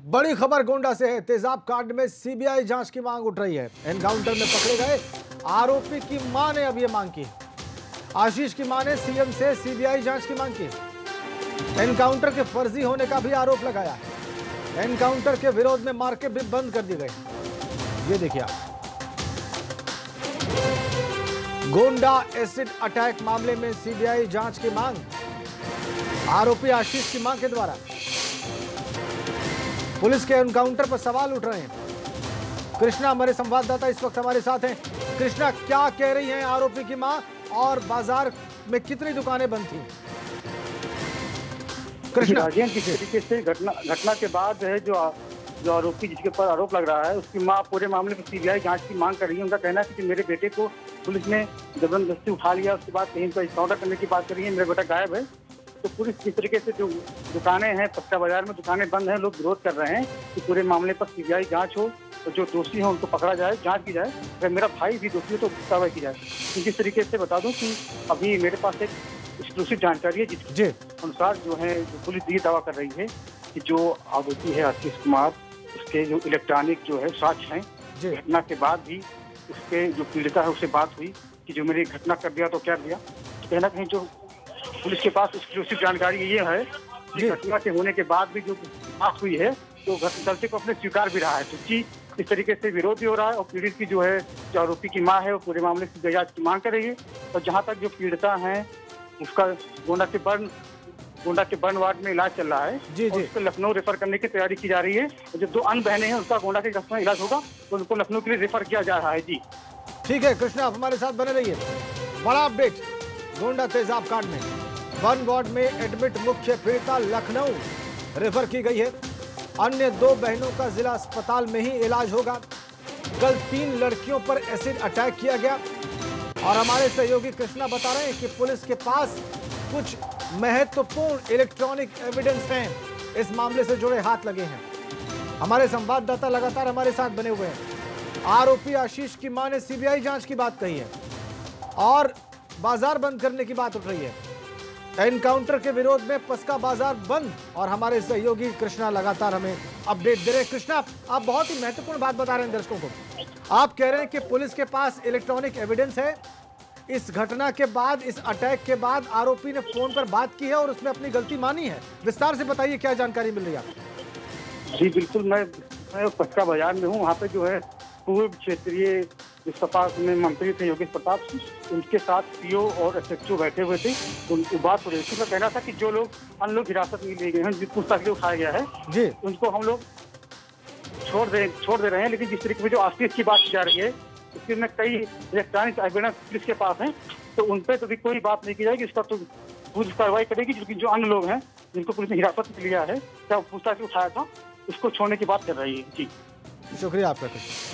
बड़ी खबर गोंडा से है। तेजाब कांड में सीबीआई जांच की मांग उठ रही है। एनकाउंटर में पकड़े गए आरोपी की मां ने अब यह मांग की। आशीष की मां ने सीएम से सीबीआई जांच की मांग की। एनकाउंटर के फर्जी होने का भी आरोप लगाया है। एनकाउंटर के विरोध में मार्केट भी बंद कर दी गई। ये देखिए आप, गोंडा एसिड अटैक मामले में सीबीआई जांच की मांग आरोपी आशीष की मां के द्वारा। पुलिस के एनकाउंटर पर सवाल उठ रहे हैं। कृष्णा हमारे संवाददाता इस वक्त हमारे साथ हैं। कृष्णा, क्या कह रही हैं आरोपी की मां और बाजार में कितनी दुकानें बंद थी? कृष्णा, किस तरीके से घटना के बाद है जो आरोपी जिसके ऊपर आरोप लग रहा है उसकी मां पूरे मामले में सीबीआई जांच की मांग कर रही है। उनका कहना है कि मेरे बेटे को पुलिस ने जबरदस्ती उठा लिया, उसके बाद कहीं पर एनकाउंटर करने की बात कर रही है, मेरा बेटा गायब है। तो पुलिस किस तरीके से जो दुकानें हैं, पक्का बाजार में दुकानें बंद हैं, लोग विरोध कर रहे हैं कि पूरे मामले पर सीबीआई जांच हो और जो दोषी हो उनको पकड़ा जाए, जांच की जाए। अगर मेरा भाई भी दोषी हो तो कार्रवाई की जाए। जिस तरीके से बता दूं कि अभी मेरे पास एक एक्सक्लूसिव जानकारी है जिसके अनुसार जो है जो पुलिस ये दावा कर रही है कि जो आरोपी है आशीष कुमार, उसके जो इलेक्ट्रॉनिक जो है साक्ष्य हैं, घटना के बाद भी उसके जो पीड़िता है उससे बात हुई कि जो मेरी घटना कर दिया तो क्या दिया। कहीं ना कहीं जो पुलिस के पास एक्सक्लूसिव जानकारी ये है कि घटना के होने के बाद भी जो बात हुई है तो गलती को अपने स्वीकार भी रहा है, क्योंकि इस तरीके से विरोध भी हो रहा है। और पीड़ित की जो है जो आरोपी की मां है वो पूरे मामले की जांच की मांग कर रही है। और जहां तक जो पीड़िता है उसका गोंडा के बर्न वार्ड में इलाज चल रहा है और उसको लखनऊ रेफर करने की तैयारी की जा रही है। और जो 2 अन्य बहनें हैं उसका गोंडा के अस्पताल में इलाज होगा तो उनको लखनऊ के लिए रेफर किया जा रहा है। जी ठीक है कृष्णा, आप हमारे साथ बने रहिए। बड़ा अपडेट गोंडा तेजाब कांड में बर्न वार्ड में एडमिट मुख्य पीड़िता लखनऊ रेफर की गई है। अन्य 2 बहनों का जिला अस्पताल में ही इलाज होगा। कल 3 लड़कियों पर एसिड अटैक किया गया और हमारे सहयोगी कृष्णा बता रहे हैं कि पुलिस के पास कुछ महत्वपूर्ण इलेक्ट्रॉनिक एविडेंस हैं। इस मामले से जुड़े हाथ लगे हैं। हमारे संवाददाता लगातार हमारे साथ बने हुए हैं। आरोपी आशीष की मां ने सीबीआई जांच की बात कही है और बाजार बंद करने की बात उठ रही है। एनकाउंटर के विरोध में पस्का बाजार बंद और हमारे सहयोगी कृष्णा लगातार हमें अपडेट दे रहे हैं। कृष्णा, आप बहुत ही महत्वपूर्ण बात बता रहे हैं दर्शकों को। आप कह रहे हैं कि पुलिस के पास इलेक्ट्रॉनिक एविडेंस है। इस घटना के बाद, इस अटैक के बाद आरोपी ने फोन पर बात की है और उसने अपनी गलती मानी है। विस्तार से बताइए, क्या जानकारी मिल रही है आपको? जी बिल्कुल, मैं पस्का बाजार में हूँ। वहाँ पे जो है पूर्व क्षेत्रीय सपा में मंत्री थे योगेश प्रताप सिंह, उनके साथ पीओ और एसएचओ बैठे हुए थे। उनकी बात हो रही थी। मैं कहना था कि जो लोग अन्य लोग हिरासत में लिए गए हैं, जिस पूछताछ के उठाया गया है जी, उनको हम लोग छोड़ दे रहे हैं। लेकिन जिस तरीके से जो आशीष की बात की जा रही है उसमें कई इलेक्ट्रॉनिक एविडेंस पुलिस के पास हैं, तो उन पर तो भी कोई बात नहीं की जाएगी। इसका तो पुलिस कार्रवाई करेगी। जो अन्य लोग हैं जिनको पुलिस ने हिरासत में लिया है, क्या पूछताछ उठाया था, उसको छोड़ने की बात कर रही है। जी शुक्रिया आपका।